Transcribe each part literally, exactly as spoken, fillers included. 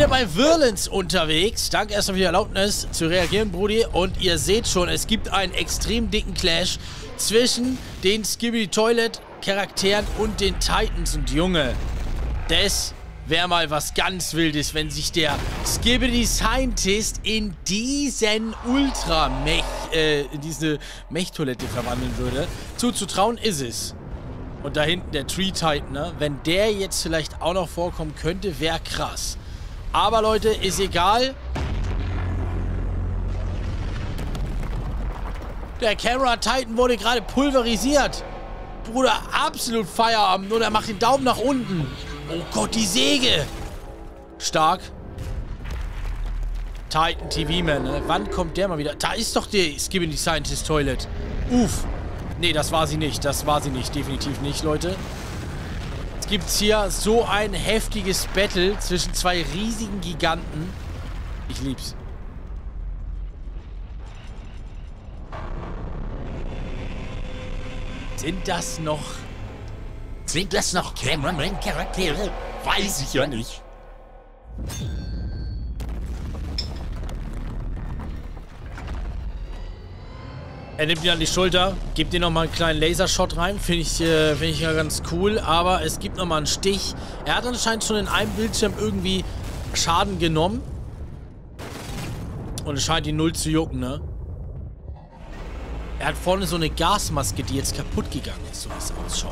hier bei Virlins unterwegs. Danke erstmal für die Erlaubnis zu reagieren, Brudi. Und ihr seht schon, es gibt einen extrem dicken Clash zwischen den Skibidi Toilet Charakteren und den Titans. Und Junge, das wäre mal was ganz Wildes, wenn sich der Skibidi Scientist in diesen Ultra-Mech, äh, in diese Mech-Toilette verwandeln würde. Zuzutrauen ist es. Und da hinten der Tree Titan, ne? Wenn der jetzt vielleicht auch noch vorkommen könnte, wäre krass. Aber Leute, ist egal. Der Camera Titan wurde gerade pulverisiert. Bruder, absolut Feierabend. Und er macht den Daumen nach unten. Oh Gott, die Säge. Stark. Titan T V-Man, ne? Wann kommt der mal wieder? Da ist doch die Skibidi Scientist Toilet. Uff. Nee, das war sie nicht. Das war sie nicht. Definitiv nicht, Leute. Es gibt hier so ein heftiges Battle zwischen zwei riesigen Giganten. Ich lieb's. Sind das noch... Sind das noch Cameraman-Charaktere? Weiß ich ja nicht. Er nimmt ihn an die Schulter, gibt ihm nochmal einen kleinen Lasershot rein. Finde ich, äh, find ich ja ganz cool. Aber es gibt nochmal einen Stich. Er hat anscheinend schon in einem Bildschirm irgendwie Schaden genommen. Und es scheint ihn null zu jucken, ne? Er hat vorne so eine Gasmaske, die jetzt kaputt gegangen ist, so wie es ausschaut.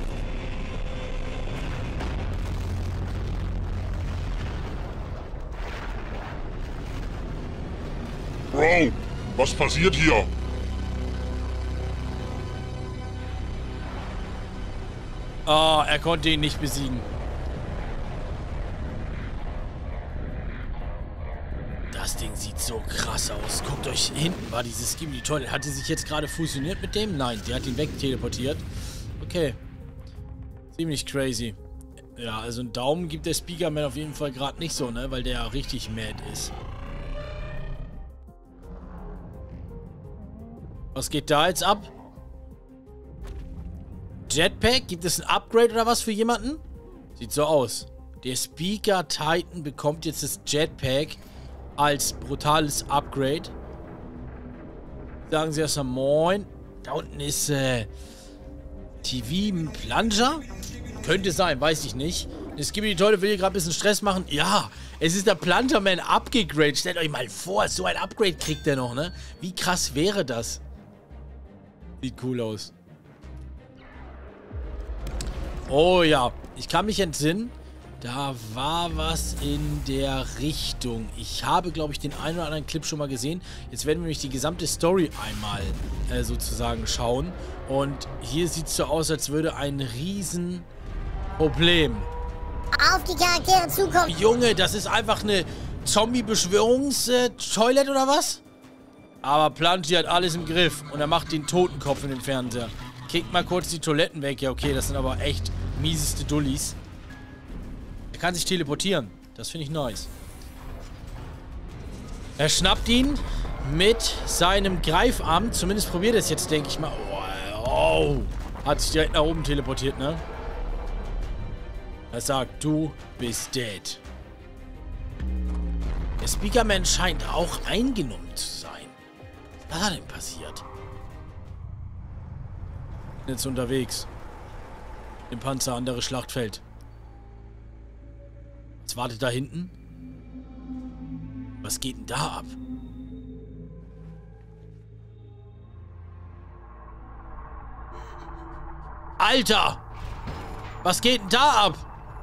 Bro, was passiert hier? Oh, er konnte ihn nicht besiegen. Das Ding sieht so krass aus. Guckt euch, hinten war dieses Skibidi Toilet. Hat die sich jetzt gerade fusioniert mit dem? Nein, die hat ihn wegteleportiert. Okay. Ziemlich crazy. Ja, also einen Daumen gibt der Speakerman auf jeden Fall gerade nicht so, ne? Weil der ja richtig mad ist. Was geht da jetzt ab? Jetpack? Gibt es ein Upgrade oder was für jemanden? Sieht so aus. Der Speaker Titan bekommt jetzt das Jetpack als brutales Upgrade. Sagen Sie erstmal Moin. Da unten ist äh, T V Plunger? Könnte sein, weiß ich nicht. Der Skibidi Toilet will hier gerade ein bisschen Stress machen. Ja, es ist der Plungerman abgegradet. Stellt euch mal vor, so ein Upgrade kriegt der noch, ne? Wie krass wäre das? Sieht cool aus. Oh ja, ich kann mich entsinnen. Da war was in der Richtung. Ich habe, glaube ich, den einen oder anderen Clip schon mal gesehen. Jetzt werden wir nämlich die gesamte Story einmal äh, sozusagen schauen. Und hier sieht es so aus, als würde ein Riesenproblem auf die Charaktere zukommen. Junge, das ist einfach eine Zombie-Beschwörungs-Toilette oder was? Aber Planchi hat alles im Griff. Und er macht den Totenkopf in den Fernseher. Kickt mal kurz die Toiletten weg. Ja, okay, das sind aber echt mieseste Dullis. Er kann sich teleportieren. Das finde ich nice. Er schnappt ihn mit seinem Greifarm. Zumindest probiert er es jetzt, denke ich mal. Oh, oh. Hat sich direkt nach oben teleportiert, ne? Er sagt, du bist dead. Der Speakerman scheint auch eingenommen zu sein. Was hat denn passiert? Jetzt unterwegs. Im Panzer, andere Schlachtfeld. Was wartet da hinten? Was geht denn da ab? Alter! Was geht denn da ab?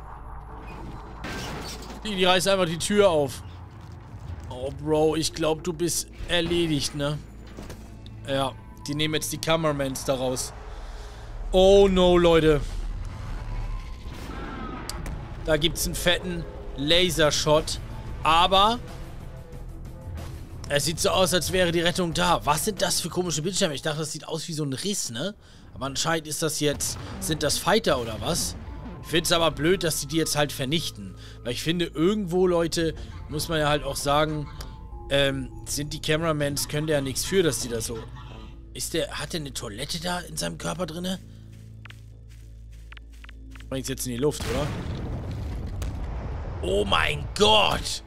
Die, die reißt einfach die Tür auf. Oh, Bro, ich glaube, du bist erledigt, ne? Ja, die nehmen jetzt die Cameramans daraus. Oh no, Leute. Da gibt's einen fetten Lasershot. Aber es sieht so aus, als wäre die Rettung da. Was sind das für komische Bildschirme? Ich dachte, das sieht aus wie so ein Riss, ne? Aber anscheinend ist das jetzt... Sind das Fighter oder was? Ich finde es aber blöd, dass die die jetzt halt vernichten. Weil ich finde, irgendwo, Leute, muss man ja halt auch sagen, ähm, sind die Cameramans, können ja nichts für, dass die da so... Ist der... Hat der eine Toilette da in seinem Körper drinne? Bringt's jetzt in die Luft, oder? Oh mein Gott!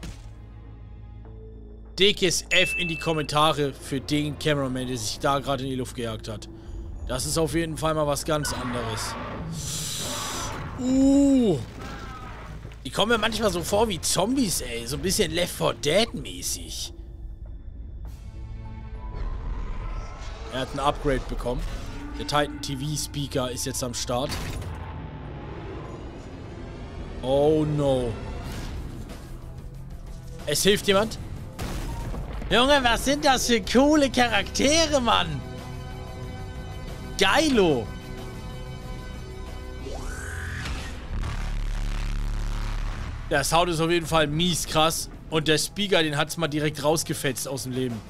Dickes F in die Kommentare für den Cameraman, der sich da gerade in die Luft gejagt hat. Das ist auf jeden Fall mal was ganz anderes. Uh. Die kommen mir manchmal so vor wie Zombies, ey. So ein bisschen Left four Dead mäßig. Er hat ein Upgrade bekommen. Der Titan T V Speaker ist jetzt am Start. Oh no. Es hilft jemand? Junge, was sind das für coole Charaktere, Mann? Geilo. Der Sound ist auf jeden Fall mies krass. Und der Speaker, den hat's mal direkt rausgefetzt aus dem Leben.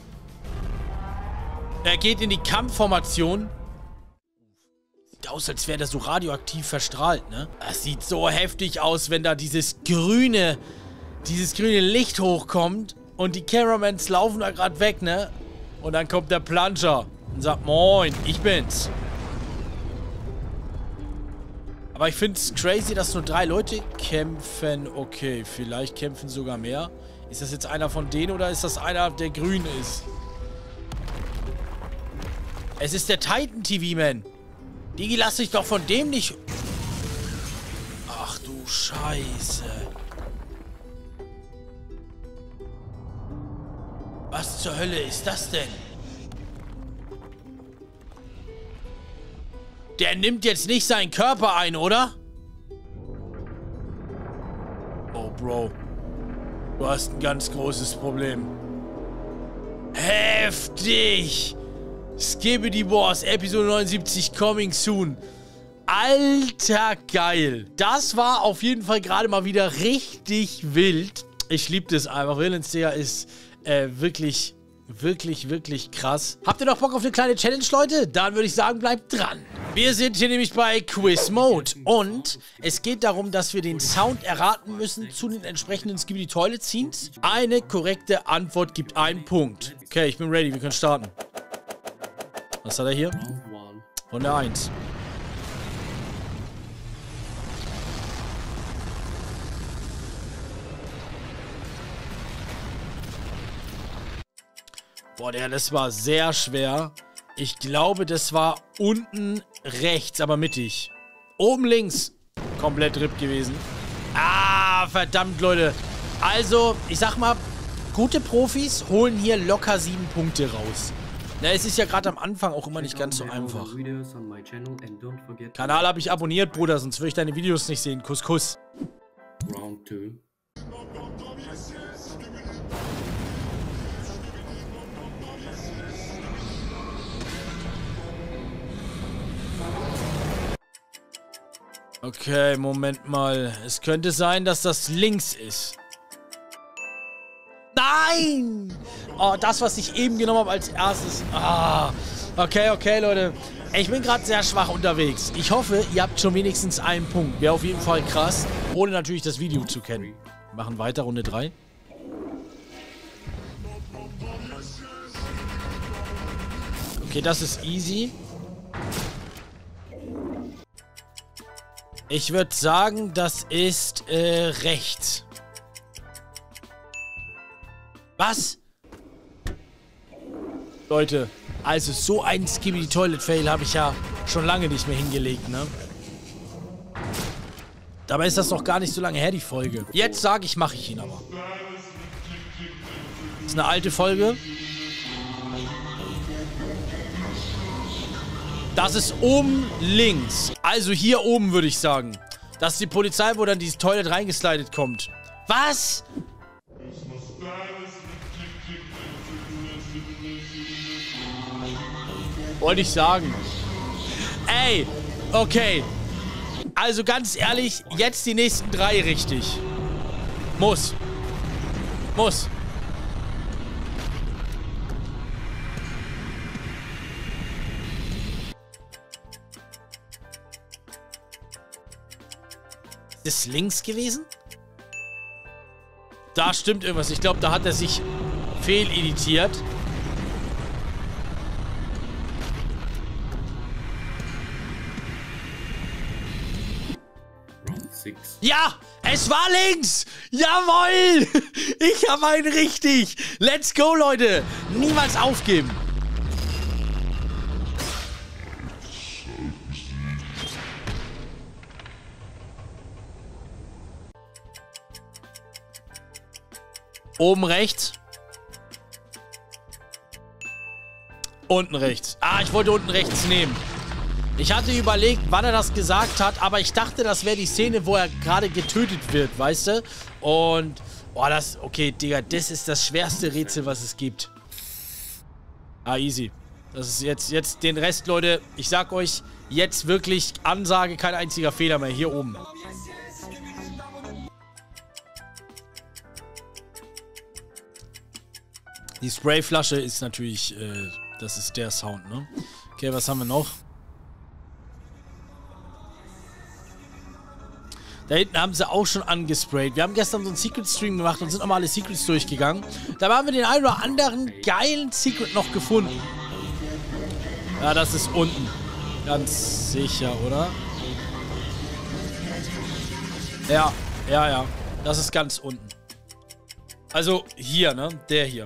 Er geht in die Kampfformation. Sieht aus, als wäre der so radioaktiv verstrahlt, ne? Das sieht so heftig aus, wenn da dieses grüne, dieses grüne Licht hochkommt. Und die Cameramans laufen da gerade weg, ne? Und dann kommt der Plunger und sagt, moin, ich bin's. Aber ich finde es crazy, dass nur drei Leute kämpfen. Okay, vielleicht kämpfen sogar mehr. Ist das jetzt einer von denen oder ist das einer, der grün ist? Es ist der Titan T V-Man. Digi, lass dich doch von dem nicht... Ach du Scheiße. Was zur Hölle ist das denn? Der nimmt jetzt nicht seinen Körper ein, oder? Oh, Bro. Du hast ein ganz großes Problem. Heftig! Skibidi Wars, Episode neunundsiebzig, coming soon. Alter, geil. Das war auf jeden Fall gerade mal wieder richtig wild. Ich liebe das einfach. Villains Digger ist äh, wirklich, wirklich, wirklich krass. Habt ihr noch Bock auf eine kleine Challenge, Leute? Dann würde ich sagen, bleibt dran. Wir sind hier nämlich bei Quiz Mode und es geht darum, dass wir den Sound erraten müssen zu den entsprechenden Skibidi Toilet Scenes. Eine korrekte Antwort gibt einen Punkt. Okay, ich bin ready, wir können starten. Was hat er hier? Von der eins. Boah, der, das war sehr schwer. Ich glaube, das war unten rechts, aber mittig. Oben links. Komplett R I P gewesen. Ah, verdammt, Leute. Also, ich sag mal, gute Profis holen hier locker sieben Punkte raus. Na, es ist ja gerade am Anfang auch immer nicht ganz so einfach. Kanal habe ich abonniert, Bruder, sonst würde ich deine Videos nicht sehen. Kuss, Kuss. Round two. Okay, Moment mal. Es könnte sein, dass das links ist. Nein! Oh, das, was ich eben genommen habe als erstes. Ah, okay, okay, Leute. Ich bin gerade sehr schwach unterwegs. Ich hoffe, ihr habt schon wenigstens einen Punkt. Wäre auf jeden Fall krass, ohne natürlich das Video zu kennen. Wir machen weiter, Runde drei. Okay, das ist easy. Ich würde sagen, das ist äh, rechts. Was? Leute, also so einen Skibidi Toilet Fail habe ich ja schon lange nicht mehr hingelegt, ne? Dabei ist das noch gar nicht so lange her, die Folge. Jetzt sage ich, mache ich ihn aber. Das ist eine alte Folge. Das ist oben links. Also hier oben würde ich sagen. Das ist die Polizei, wo dann dieses Toilet reingeslidet kommt. Was? Wollte ich sagen. Ey, okay. Also ganz ehrlich, jetzt die nächsten drei richtig. Muss. Muss. Ist links gewesen? Da stimmt irgendwas. Ich glaube, da hat er sich fehleditiert. six. Ja, es war links. Jawohl. Ich habe einen richtig. Let's go, Leute. Niemals aufgeben. Oben rechts. Unten rechts. Ah, ich wollte unten rechts nehmen. Ich hatte überlegt, wann er das gesagt hat, aber ich dachte, das wäre die Szene, wo er gerade getötet wird, weißt du? Und, boah, das, okay, Digga, das ist das schwerste Rätsel, was es gibt. Ah, easy. Das ist jetzt, jetzt den Rest, Leute, ich sag euch, jetzt wirklich Ansage, kein einziger Fehler mehr, hier oben. Die Sprayflasche ist natürlich, äh, das ist der Sound, ne? Okay, was haben wir noch? Da hinten haben sie auch schon angesprayt. Wir haben gestern so einen Secret-Stream gemacht und sind nochmal alle Secrets durchgegangen. Da haben wir den einen oder anderen geilen Secret noch gefunden. Ja, das ist unten. Ganz sicher, oder? Ja, ja, ja. Das ist ganz unten. Also hier, ne? Der hier.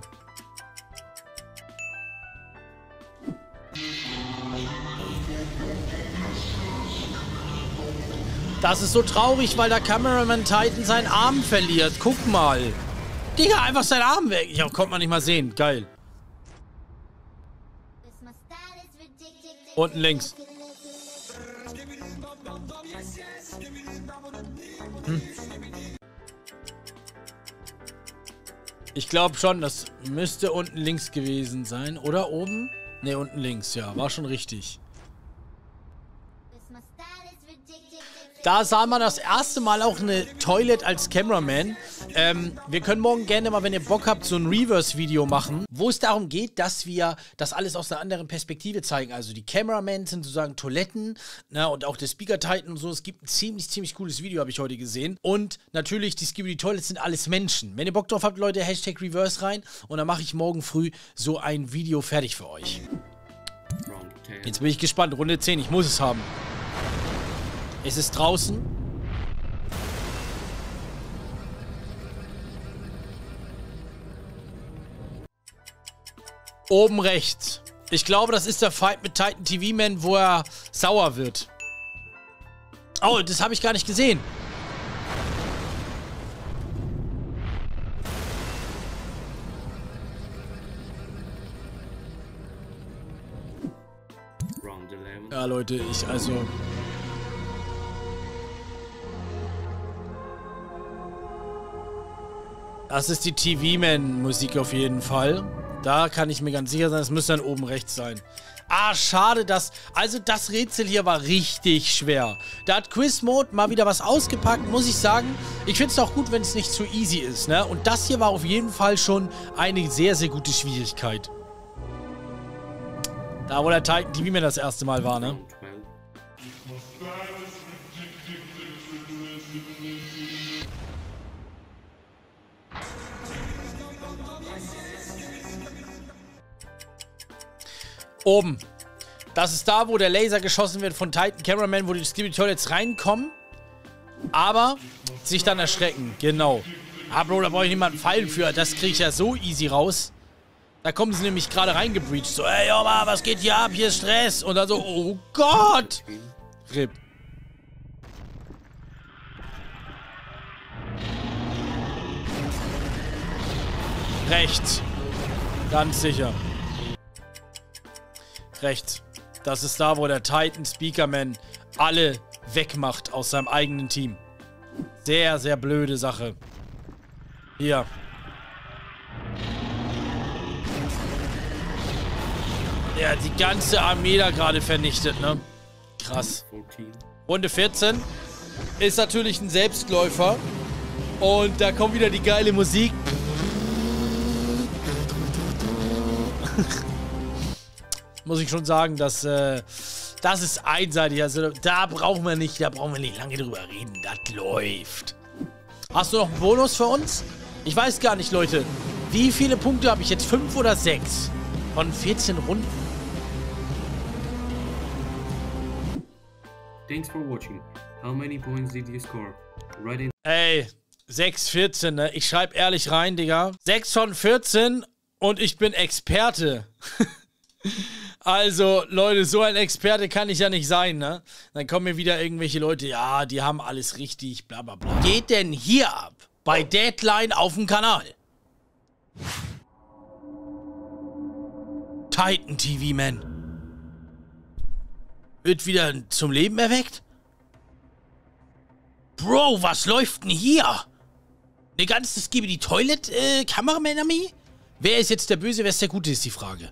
Das ist so traurig, weil der Cameraman Titan seinen Arm verliert. Guck mal. Digga, einfach seinen Arm weg. Ja, konnte man nicht mal sehen. Geil. Unten links. Hm. Ich glaube schon, das müsste unten links gewesen sein. Oder oben? Ne, unten links, ja. War schon richtig. Da sah man das erste Mal auch eine Toilet als Cameraman. Ähm, wir können morgen gerne mal, wenn ihr Bock habt, so ein Reverse-Video machen, wo es darum geht, dass wir das alles aus einer anderen Perspektive zeigen. Also die Cameramen sind sozusagen Toiletten, ne, und auch der Speaker Titan und so. Es gibt ein ziemlich, ziemlich cooles Video, habe ich heute gesehen. Und natürlich, die Skibidi Toilets sind alles Menschen. Wenn ihr Bock drauf habt, Leute, Hashtag Reverse rein. Und dann mache ich morgen früh so ein Video fertig für euch. Jetzt bin ich gespannt. Runde zehn, ich muss es haben. Es ist draußen. Oben rechts. Ich glaube, das ist der Fight mit Titan T V Man, wo er sauer wird. Oh, das habe ich gar nicht gesehen. Ja, Leute, ich also... Das ist die T V-Man-Musik auf jeden Fall. Da kann ich mir ganz sicher sein, es müsste dann oben rechts sein. Ah, schade, dass... Also das Rätsel hier war richtig schwer. Da hat Quiz-Mode mal wieder was ausgepackt, muss ich sagen. Ich finde es auch gut, wenn es nicht zu easy ist, ne? Und das hier war auf jeden Fall schon eine sehr, sehr gute Schwierigkeit. Da, wo der Titan T V-Man das erste Mal war, ne? Oben. Das ist da, wo der Laser geschossen wird von Titan Cameraman, wo die Skibidi Toilets reinkommen, aber sich dann erschrecken. Genau. Ah, Bro, da brauche ich niemanden Pfeilen für. Das kriege ich ja so easy raus. Da kommen sie nämlich gerade reingebreached. So, ey, Oma, was geht hier ab? Hier ist Stress. Und dann so, oh Gott. R I P. Rechts. Ganz sicher. Rechts. Das ist da, wo der Titan Speakerman alle wegmacht aus seinem eigenen Team. Sehr, sehr blöde Sache. Hier. Der hat die ganze Armee da gerade vernichtet, ne? Krass. Runde vierzehn ist natürlich ein Selbstläufer. Und da kommt wieder die geile Musik. Muss ich schon sagen, dass äh, das ist einseitig. Also da brauchen wir nicht, da brauchen wir nicht lange drüber reden. Das läuft. Hast du noch einen Bonus für uns? Ich weiß gar nicht, Leute. Wie viele Punkte habe ich jetzt? Fünf oder sechs? Von vierzehn Runden. Thanks for watching. How many points did you score? Ey, sechs vierzehn, ne? Ich schreibe ehrlich rein, Digga. sechs von vierzehn und ich bin Experte. Also, Leute, so ein Experte kann ich ja nicht sein, ne? Dann kommen mir wieder irgendwelche Leute, ja, die haben alles richtig, bla bla bla. Geht denn hier ab? Bei Deadline auf dem Kanal. Titan T V, man. Wird wieder zum Leben erweckt? Bro, was läuft denn hier? Eine ganze Skibidi Toilet äh, Kameraman-Armee? Wer ist jetzt der Böse, wer ist der Gute, ist die Frage.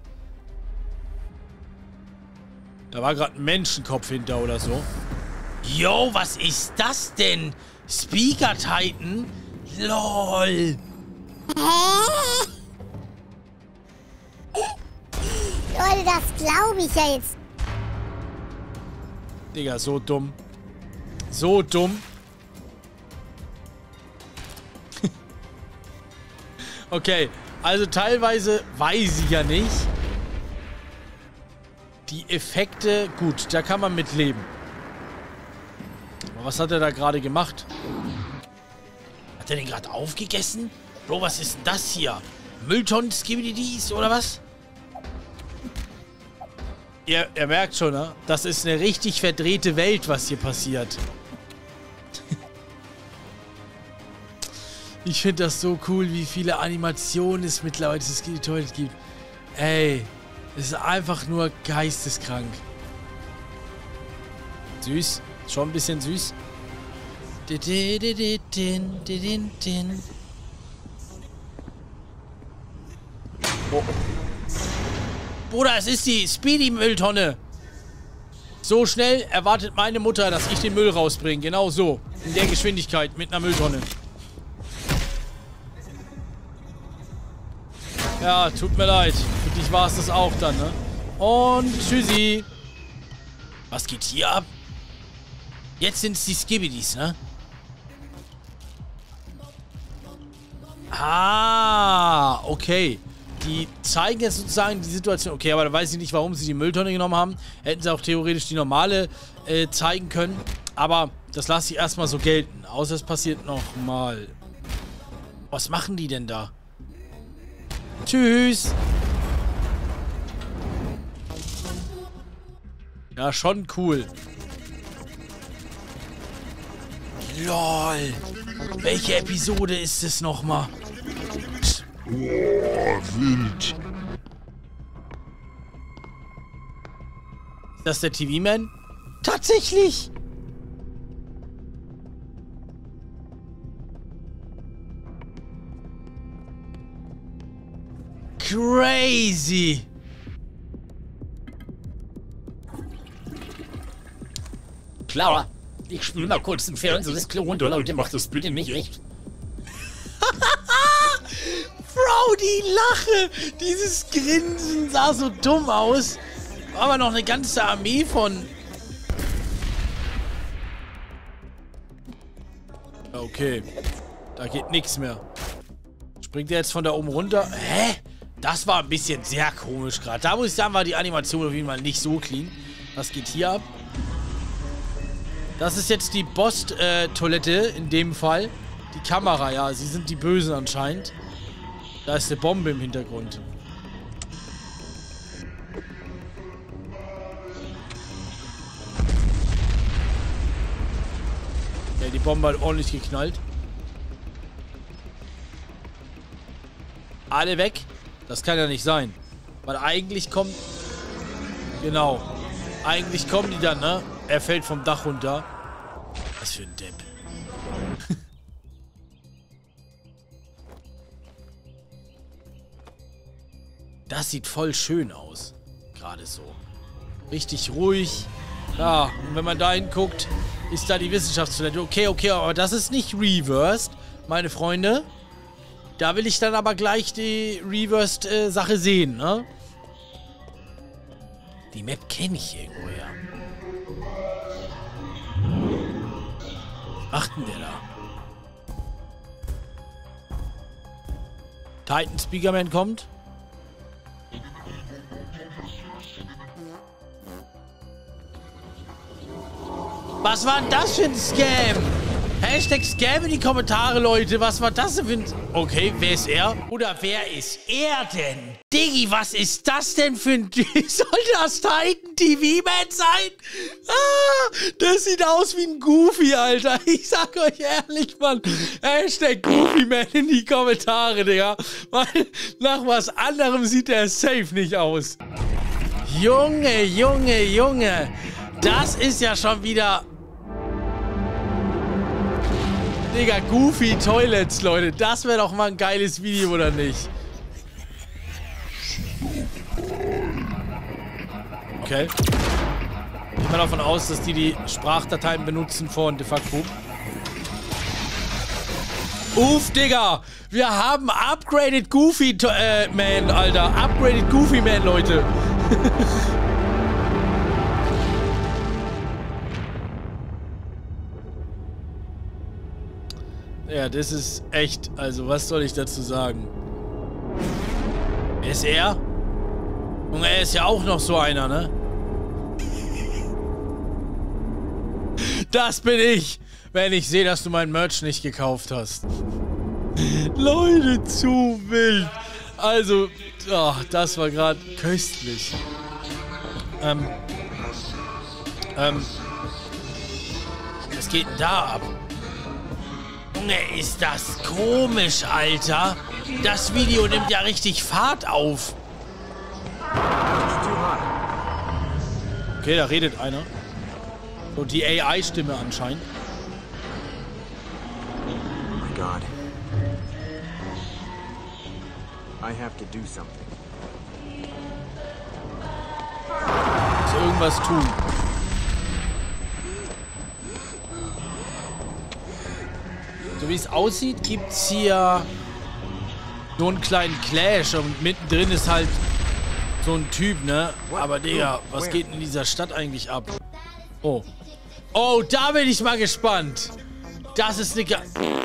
Da war gerade ein Menschenkopf hinter oder so. Yo, was ist das denn? Speaker Titan? LOL. Leute, das glaube ich ja jetzt. Digga, so dumm. So dumm. Okay, also teilweise weiß ich ja nicht. Die Effekte, gut, da kann man mit leben. Aber was hat er da gerade gemacht? Hat er den gerade aufgegessen? Bro, was ist denn das hier? Mülltonnen, Skibidi-Dies oder was? Ihr, ihr merkt schon, ne? Das ist eine richtig verdrehte Welt, was hier passiert. Ich finde das so cool, wie viele Animationen es mittlerweile dieses Skibidi Toilet gibt. Ey, es ist einfach nur geisteskrank. Süß. Schon ein bisschen süß. Oh. Bruder, es ist die Speedy-Mülltonne. So schnell erwartet meine Mutter, dass ich den Müll rausbringe. Genau so. In der Geschwindigkeit mit einer Mülltonne. Ja, tut mir leid. Für dich war es das auch dann, ne? Und tschüssi. Was geht hier ab? Jetzt sind es die Skibidis, ne? Ah, okay. Die zeigen jetzt sozusagen die Situation. Okay, aber da weiß ich nicht, warum sie die Mülltonne genommen haben. Hätten sie auch theoretisch die normale äh, zeigen können. Aber das lasse ich erstmal so gelten. Außer es passiert nochmal. Was machen die denn da? Tschüss. Ja, schon cool. LOL. Welche Episode ist es nochmal? Boah, wild. Ist das der T V-Man? Tatsächlich! Crazy! Clara, ich spiele mal kurz im Fernsehen das Klo runter, Leute, macht das bitte nicht recht. Bro, die Lache! Dieses Grinsen sah so dumm aus. War aber noch eine ganze Armee von... Okay. Da geht nichts mehr. Springt der jetzt von da oben runter? Hä? Das war ein bisschen sehr komisch gerade. Da muss ich sagen, war die Animation auf jeden Fall nicht so clean. Was geht hier ab? Das ist jetzt die Boss-Toilette in dem Fall. Die Kamera, ja. Sie sind die Bösen anscheinend. Da ist eine Bombe im Hintergrund. Ja, die Bombe hat ordentlich geknallt. Alle weg? Das kann ja nicht sein. Weil eigentlich kommt... Genau. Eigentlich kommen die dann, ne? Er fällt vom Dach runter. Was für ein Depp. Das sieht voll schön aus. Gerade so. Richtig ruhig. Ja, und wenn man da hinguckt, ist da die Wissenschaftstoilette. Okay, okay, aber das ist nicht reversed, meine Freunde. Da will ich dann aber gleich die Reversed-Sache äh, sehen, ne? Die Map kenne ich irgendwoher. Was macht denn der da? Titan Speakerman kommt. Was war denn das für ein Scam? Hashtag Scam in die Kommentare, Leute. Was war das denn für ein... Okay, wer ist er? Oder wer ist er denn? Diggi, was ist das denn für ein... Soll das Titan T V-Man sein? Ah, das sieht aus wie ein Goofy, Alter. Ich sag euch ehrlich, Mann. Hashtag Goofy-Man in die Kommentare, Digga. Weil nach was anderem sieht der safe nicht aus. Junge, Junge, Junge. Das ist ja schon wieder... Digga, Goofy Toilets, Leute. Das wäre doch mal ein geiles Video, oder nicht? Okay. Ich gehe mal davon aus, dass die die Sprachdateien benutzen von de facto. Uff, Digga. Wir haben Upgraded Goofy äh, Man, Alter. Upgraded Goofy Man, Leute. Ja, das ist echt, also was soll ich dazu sagen? Wer ist er? Und er ist ja auch noch so einer, ne? Das bin ich, wenn ich sehe, dass du mein Merch nicht gekauft hast. Leute, zu wild. Also, oh, das war gerade köstlich. Ähm, ähm, was geht denn da ab? Junge, ist das komisch, Alter. Das Video nimmt ja richtig Fahrt auf. Okay, da redet einer. So, die A I-Stimme anscheinend. Oh my God. I have to do something. Muss irgendwas tun. So wie es aussieht, gibt es hier so einen kleinen Clash und mittendrin ist halt so ein Typ, ne? Aber Digga, was geht in dieser Stadt eigentlich ab? Oh. Oh, da bin ich mal gespannt. Das ist eine... Ge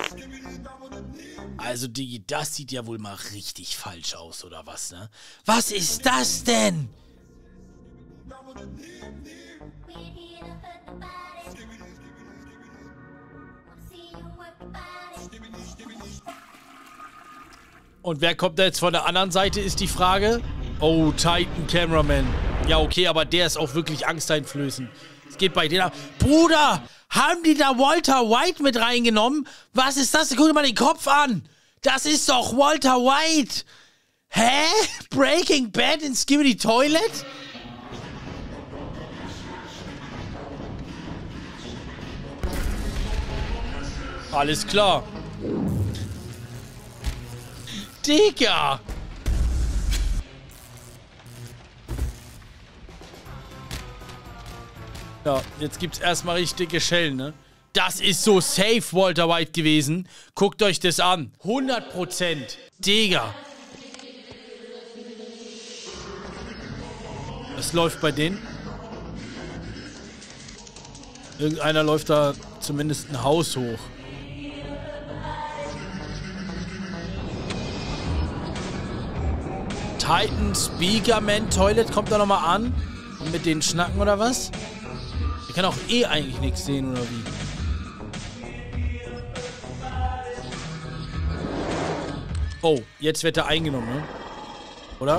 also, Digi, das sieht ja wohl mal richtig falsch aus, oder was, ne? Was ist das denn? Und wer kommt da jetzt von der anderen Seite, ist die Frage. Oh, Titan Cameraman. Ja, okay, aber der ist auch wirklich angsteinflößend. Es geht bei denen ab. Bruder, haben die da Walter White mit reingenommen? Was ist das? Guck dir mal den Kopf an. Das ist doch Walter White. Hä? Breaking Bad in Skibidi Toilet? Alles klar. Digga! Ja, jetzt gibt's erstmal richtige Schellen, ne? Das ist so safe Walter White gewesen. Guckt euch das an. hundert Prozent. Digga. Was läuft bei denen? Irgendeiner läuft da zumindest ein Haus hoch. Titan Speakerman Toilet kommt da nochmal an. Und mit denen schnacken oder was? Ich kann auch eh eigentlich nichts sehen oder wie? Oh, jetzt wird er eingenommen, ne? Oder?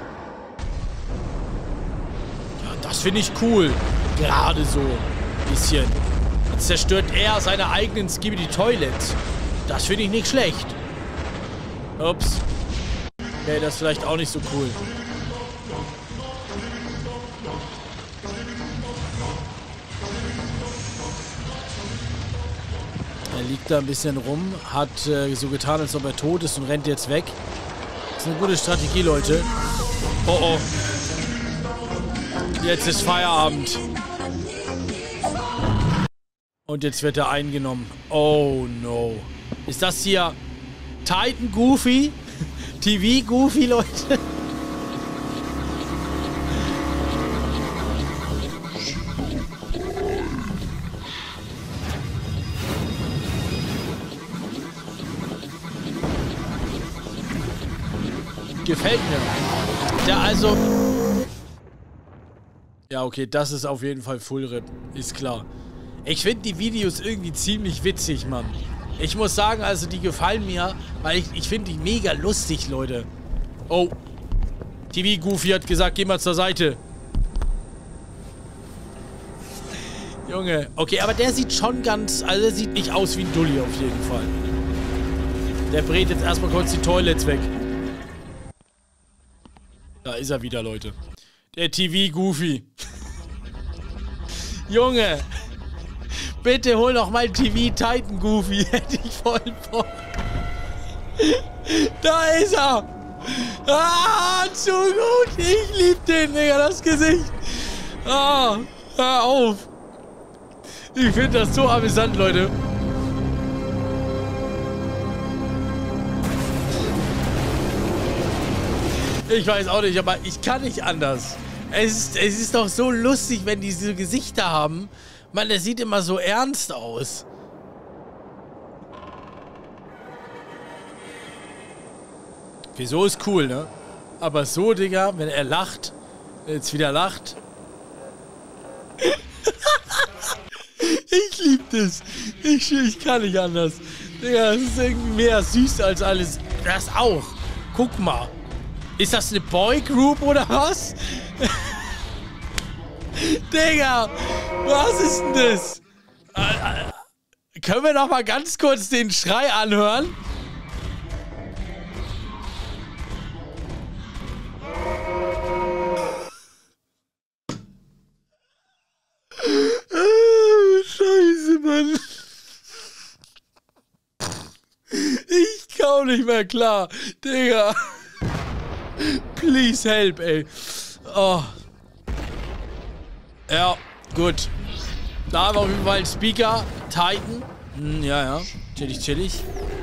Ja, das finde ich cool. Gerade so. Bisschen. Jetzt zerstört er seine eigenen Skibidi Toilets. Das finde ich nicht schlecht. Ups. Okay, das ist vielleicht auch nicht so cool. Er liegt da ein bisschen rum, hat äh, so getan, als ob er tot ist und rennt jetzt weg. Das ist eine gute Strategie, Leute. Oh oh. Jetzt ist Feierabend. Und jetzt wird er eingenommen. Oh no. Ist das hier Titan Goofy? T V Goofy, Leute? Gefällt mir. Ja, also... Ja, okay, das ist auf jeden Fall Full Rip. Ist klar. Ich finde die Videos irgendwie ziemlich witzig, Mann. Ich muss sagen, also die gefallen mir, weil ich, ich finde die mega lustig, Leute. Oh. T V Goofy hat gesagt, geh mal zur Seite. Junge. Okay, aber der sieht schon ganz... Also der sieht nicht aus wie ein Dulli auf jeden Fall. Der brät jetzt erstmal kurz die Toilets weg. Da ist er wieder, Leute. Der T V Goofy. Junge. Bitte hol noch mal T V Titan Goofy. Hätte ich voll Bock. Da ist er. Ah, zu gut. Ich lieb den, Digga, das Gesicht. Ah, hör auf. Ich finde das so amüsant, Leute. Ich weiß auch nicht, aber ich kann nicht anders. Es ist, es ist doch so lustig, wenn die diese Gesichter haben. Mann, der sieht immer so ernst aus. Wieso ist cool, ne? Aber so, Digga, wenn er lacht, jetzt wieder lacht. Ich lieb das. Ich, ich kann nicht anders. Digga, das ist irgendwie mehr süß als alles. Das auch. Guck mal. Ist das eine Boygroup oder was? Digga, was ist denn das? Äh, können wir noch mal ganz kurz den Schrei anhören? Scheiße, Mann. Ich komm nicht mehr klar. Digga. Please help, ey. Oh. Ja, gut. Da haben wir auf jeden Fall einen Speaker. Titan. Hm, ja, ja. Chillig, chillig.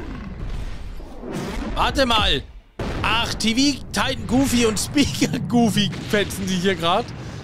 Warte mal. Ach, T V, Titan Goofy und Speaker Goofy fetzen sich hier gerade.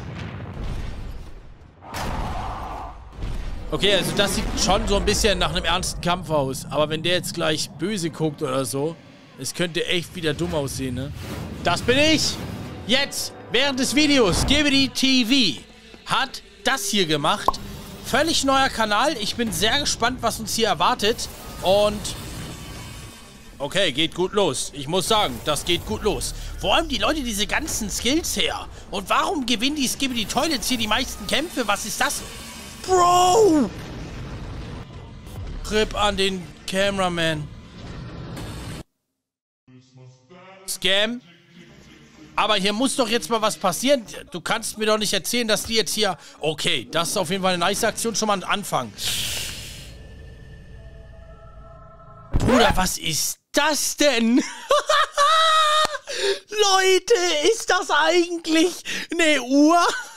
Okay, also das sieht schon so ein bisschen nach einem ernsten Kampf aus. Aber wenn der jetzt gleich böse guckt oder so, es könnte echt wieder dumm aussehen, ne? Das bin ich. Jetzt, während des Videos, Skibidi T V hat das hier gemacht. Völlig neuer Kanal. Ich bin sehr gespannt, was uns hier erwartet. Und... Okay, geht gut los. Ich muss sagen, das geht gut los. Wo haben die Leute diese ganzen Skills her? Und warum gewinnen die Skibidi Toilets hier die meisten Kämpfe? Was ist das? Bro! Rip an den Cameraman. Scam. Aber hier muss doch jetzt mal was passieren. Du kannst mir doch nicht erzählen, dass die jetzt hier... Okay, das ist auf jeden Fall eine nice Aktion. Schon mal ein Anfang. Bruder, was ist das denn? Leute, ist das eigentlich eine Uhr?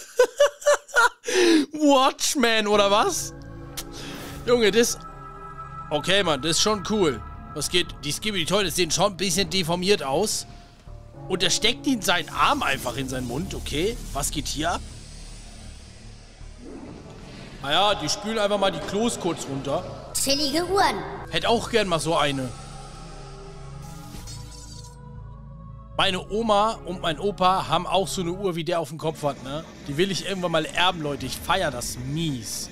Watchman, oder was? Junge, das... Okay, Mann, das ist schon cool. Was geht? Die Skibidi Toilets sehen schon ein bisschen deformiert aus. Und er steckt ihn seinen Arm einfach in seinen Mund, okay? Was geht hier ab? Naja, die spülen einfach mal die Klos kurz runter. Chillige Uhren. Hätte auch gern mal so eine. Meine Oma und mein Opa haben auch so eine Uhr, wie der auf dem Kopf hat, ne? Die will ich irgendwann mal erben, Leute. Ich feiere das mies.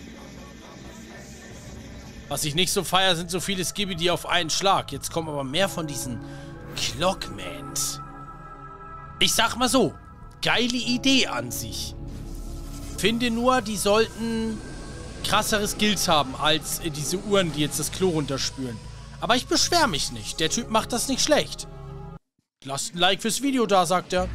Was ich nicht so feiere, sind so viele Skibidi auf einen Schlag. Jetzt kommen aber mehr von diesen Clockmans. Ich sag mal so, geile Idee an sich. Finde nur, die sollten krassere Skills haben als diese Uhren, die jetzt das Klo runterspülen. Aber ich beschwere mich nicht. Der Typ macht das nicht schlecht. Lasst ein Like fürs Video da, sagt er.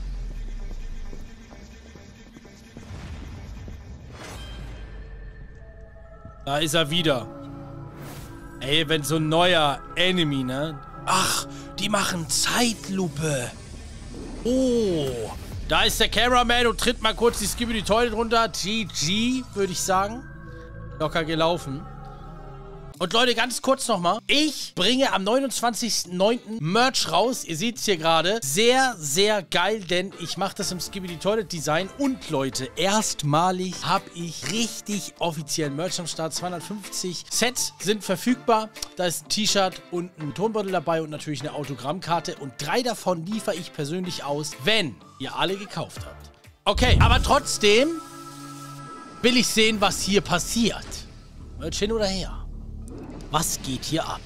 Da ist er wieder. Ey, wenn so ein neuer Enemy, ne? Ach, die machen Zeitlupe. Oh, da ist der Cameraman und tritt mal kurz die Skibidi Toilet runter. G G, würde ich sagen. Locker gelaufen. Und Leute, ganz kurz nochmal. Ich bringe am neunundzwanzigsten neunten Merch raus. Ihr seht es hier gerade. Sehr, sehr geil, denn ich mache das im Skibidi Toilet Design. Und Leute, erstmalig habe ich richtig offiziell Merch am Start. zweihundertfünfzig Sets sind verfügbar. Da ist ein T-Shirt und ein Tonbeutel dabei und natürlich eine Autogrammkarte. Und drei davon liefere ich persönlich aus, wenn ihr alle gekauft habt. Okay, aber trotzdem... will ich sehen, was hier passiert. Wird hin oder her. Was geht hier ab?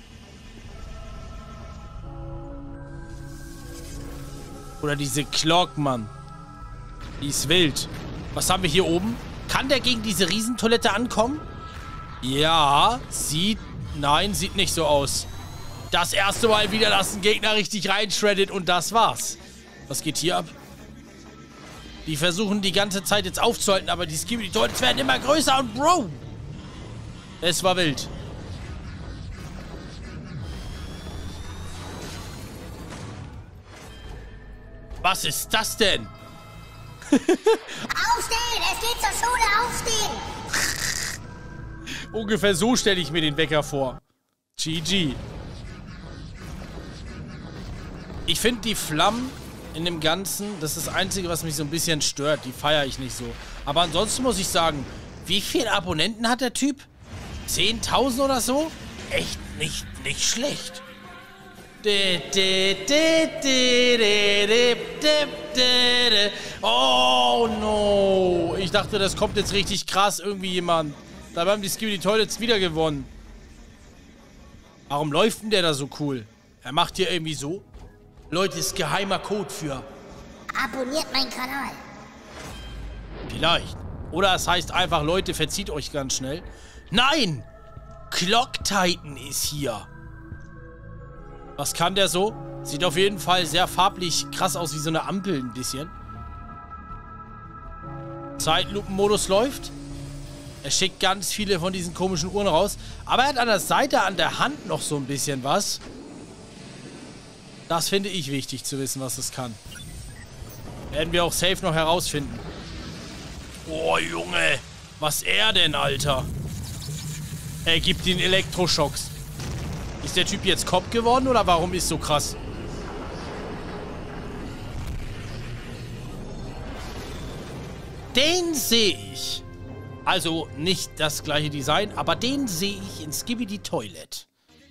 Oder diese Clock, Mann. Die ist wild. Was haben wir hier oben? Kann der gegen diese Riesentoilette ankommen? Ja, sieht... Nein, sieht nicht so aus. Das erste Mal wieder, dass ein Gegner richtig reinshreddet und das war's. Was geht hier ab? Die versuchen die ganze Zeit jetzt aufzuhalten, aber die Skibidi Toilets werden immer größer und Bro! Es war wild. Was ist das denn? Aufstehen! Es geht zur Schule! Aufstehen! Ungefähr so stelle ich mir den Wecker vor. G G. Ich finde die Flammen in dem Ganzen, das ist das Einzige, was mich so ein bisschen stört. Die feiere ich nicht so. Aber ansonsten muss ich sagen, wie viele Abonnenten hat der Typ? zehntausend oder so? Echt nicht, nicht schlecht. Oh no. Ich dachte, das kommt jetzt richtig krass irgendwie jemand. Da haben die Skibidi Toilets wieder gewonnen. Warum läuft denn der da so cool? Er macht hier irgendwie so. Leute, ist geheimer Code für. Abonniert meinen Kanal. Vielleicht. Oder es heißt einfach, Leute, verzieht euch ganz schnell. Nein! Clock Titan ist hier. Was kann der so? Sieht auf jeden Fall sehr farblich krass aus, wie so eine Ampel ein bisschen. Zeitlupenmodus läuft. Er schickt ganz viele von diesen komischen Uhren raus. Aber er hat an der Seite, an der Hand noch so ein bisschen was. Das finde ich wichtig zu wissen, was es kann. Werden wir auch safe noch herausfinden. Oh, Junge. Was er denn, Alter? Er gibt ihn Elektroschocks. Ist der Typ jetzt Cop geworden oder warum ist so krass? Den sehe ich. Also nicht das gleiche Design, aber den sehe ich in Skibidi Toilet.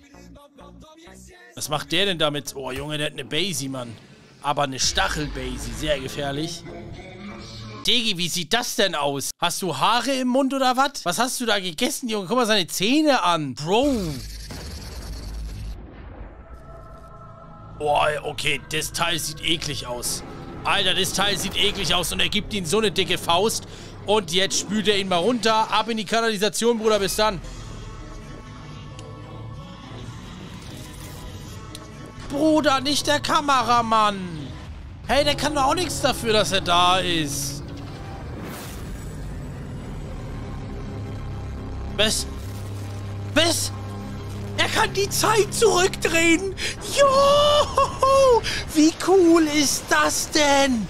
Was macht der denn damit? Oh, Junge, der hat eine Basie, Mann. Aber eine Stachel-Basie, sehr gefährlich. Digi, wie sieht das denn aus? Hast du Haare im Mund oder was? Was hast du da gegessen, Junge? Guck mal seine Zähne an. Bro. Boah, okay, das Teil sieht eklig aus. Alter, das Teil sieht eklig aus und er gibt ihm so eine dicke Faust. Und jetzt spült er ihn mal runter. Ab in die Kanalisation, Bruder, bis dann. Bruder, nicht der Kameramann. Hey, der kann doch auch nichts dafür, dass er da ist. Was? Was? Er kann die Zeit zurückdrehen. Jo! Wie cool ist das denn?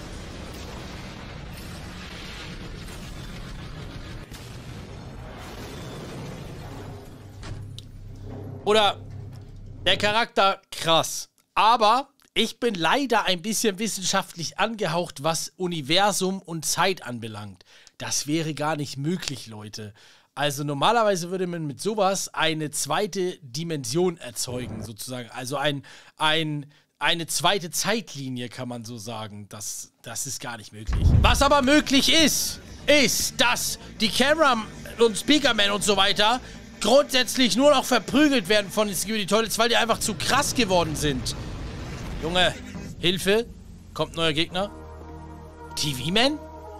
Oder der Charakter krass. Aber ich bin leider ein bisschen wissenschaftlich angehaucht, was Universum und Zeit anbelangt. Das wäre gar nicht möglich, Leute. Also normalerweise würde man mit sowas eine zweite Dimension erzeugen, sozusagen. Also ein, ein, eine zweite Zeitlinie, kann man so sagen. Das, das ist gar nicht möglich. Was aber möglich ist, ist, dass die Camera und Speakerman und so weiter grundsätzlich nur noch verprügelt werden von den Skibidi Toilets, weil die einfach zu krass geworden sind. Junge, Hilfe. Kommt ein neuer Gegner. T V-Man?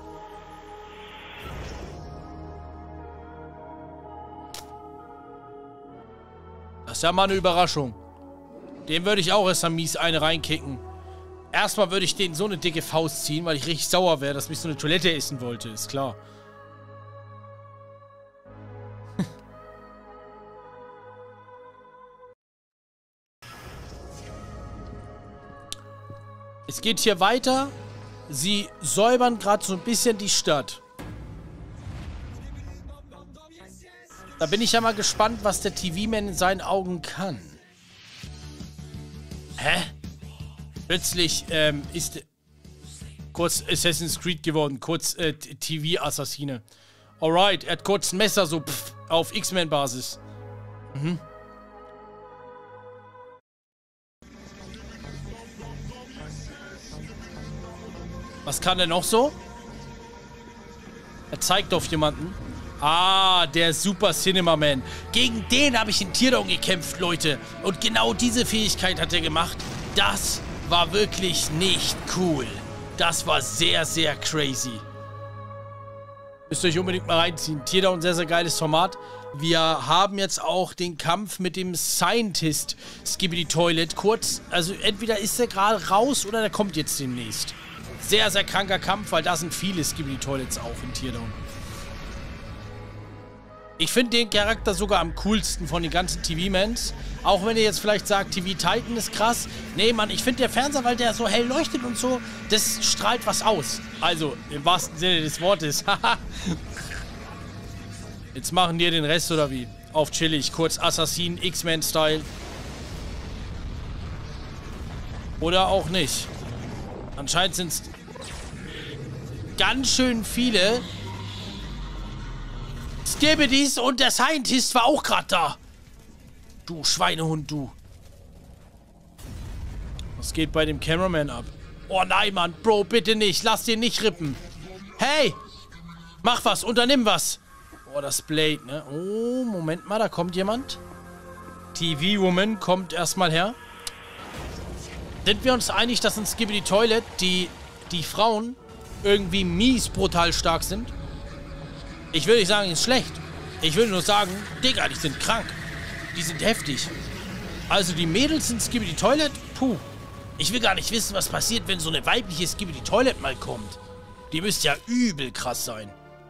Das ist ja mal eine Überraschung. Dem würde ich auch erst am mies eine reinkicken. Erstmal würde ich den so eine dicke Faust ziehen, weil ich richtig sauer wäre, dass mich so eine Toilette essen wollte. Ist klar. Es geht hier weiter. Sie säubern gerade so ein bisschen die Stadt. Da bin ich ja mal gespannt, was der T V-Man in seinen Augen kann. Hä? Plötzlich ähm, ist kurz Assassin's Creed geworden. Kurz äh, T V-Assassine. Alright, er hat kurz ein Messer so pff, auf X-Men-Basis. Mhm. Was kann er noch so? Er Er zeigt auf jemanden. Ah, der Super Cinema Man. Gegen den habe ich in Teardown gekämpft, Leute. Und genau diese Fähigkeit hat er gemacht. Das war wirklich nicht cool. Das war sehr, sehr crazy. Müsst ihr euch unbedingt mal reinziehen. Teardown, sehr, sehr geiles Format. Wir haben jetzt auch den Kampf mit dem Scientist Skibidi Toilet. Kurz, also entweder ist er gerade raus oder der kommt jetzt demnächst. Sehr, sehr kranker Kampf, weil da sind viele Skibidi Toilets auch in Teardown. Ich finde den Charakter sogar am coolsten von den ganzen T V-Mans. Auch wenn ihr jetzt vielleicht sagt, T V-Titan ist krass. Nee, Mann, ich finde der Fernseher, weil der so hell leuchtet und so, das strahlt was aus. Also, im wahrsten Sinne des Wortes. Jetzt machen die den Rest, oder wie? Auf chillig, kurz Assassin, X-Men-Style. Oder auch nicht. Anscheinend sind es ganz schön viele Skibidis und der Scientist war auch gerade da. Du Schweinehund, du. Was geht bei dem Cameraman ab? Oh nein, Mann. Bro, bitte nicht. Lass den nicht rippen. Hey! Mach was, unternimm was. Oh, das Blade, ne? Oh, Moment mal, da kommt jemand. T V-Woman kommt erstmal her. Sind wir uns einig, dass in Skibidi Toilet die, die Frauen irgendwie mies brutal stark sind? Ich will nicht sagen, ist schlecht. Ich will nur sagen, Digga, die sind krank. Die sind heftig. Also die Mädels in Skibidi Toilet, puh. Ich will gar nicht wissen, was passiert, wenn so eine weibliche Skibidi Toilet mal kommt. Die müsste ja übel krass sein.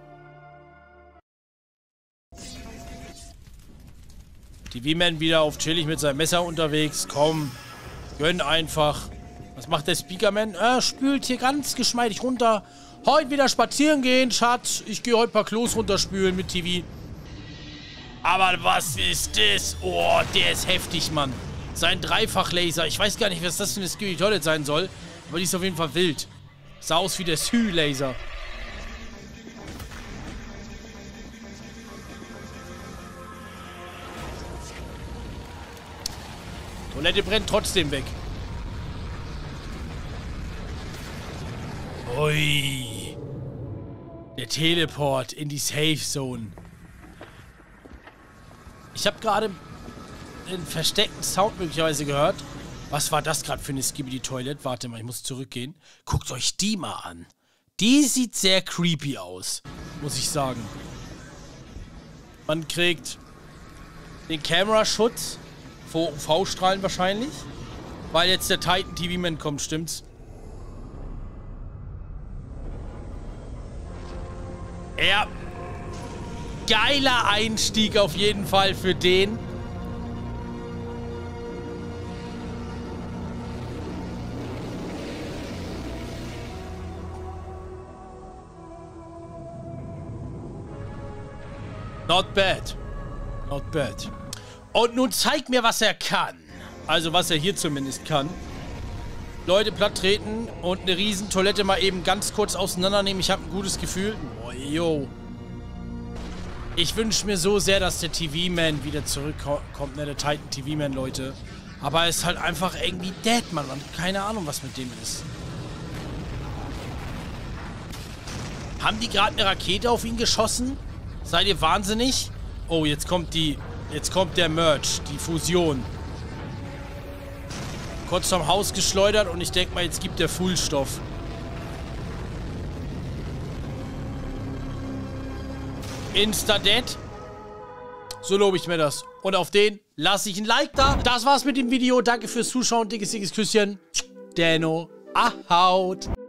T V-Man wieder auf chillig mit seinem Messer unterwegs. Komm, gönn einfach. Was macht der Speakerman? Er spült hier ganz geschmeidig runter. Heute wieder spazieren gehen, Schatz. Ich gehe heute ein paar Klos runterspülen mit T V. Aber was ist das? Oh, der ist heftig, Mann. Sein Dreifach-Laser. Ich weiß gar nicht, was das für eine Skibidi Toilet sein soll. Aber die ist auf jeden Fall wild. Sah aus wie der Sü-Laser. Toilette brennt trotzdem weg. Ui. Der Teleport in die Safe Zone. Ich habe gerade einen versteckten Sound möglicherweise gehört. Was war das gerade für eine Skibidi Toilet? Warte mal, ich muss zurückgehen. Guckt euch die mal an. Die sieht sehr creepy aus, muss ich sagen. Man kriegt den Kameraschutz vor U V-Strahlen wahrscheinlich, weil jetzt der Titan T V-Man kommt, stimmt's? Ja. Geiler Einstieg auf jeden Fall für den. Not bad. Not bad. Und nun zeig mir, was er kann. Also, was er hier zumindest kann. Leute platt treten und eine riesen Toilette mal eben ganz kurz auseinandernehmen. Ich habe ein gutes Gefühl. Oh, yo. Ich wünsche mir so sehr, dass der T V-Man wieder zurückkommt. Ne, der Titan T V-Man, Leute. Aber er ist halt einfach irgendwie dead, Mann. Man hat keine Ahnung, was mit dem ist. Haben die gerade eine Rakete auf ihn geschossen? Seid ihr wahnsinnig? Oh, jetzt kommt die... Jetzt kommt der Merch, die Fusion. Kurz vom Haus geschleudert und ich denke mal, jetzt gibt der Fullstoff. Insta-Dead. So lobe ich mir das. Und auf den lasse ich ein Like da. Das war's mit dem Video. Danke fürs Zuschauen. Dickes, dickes Küsschen. Dano. Ahaut.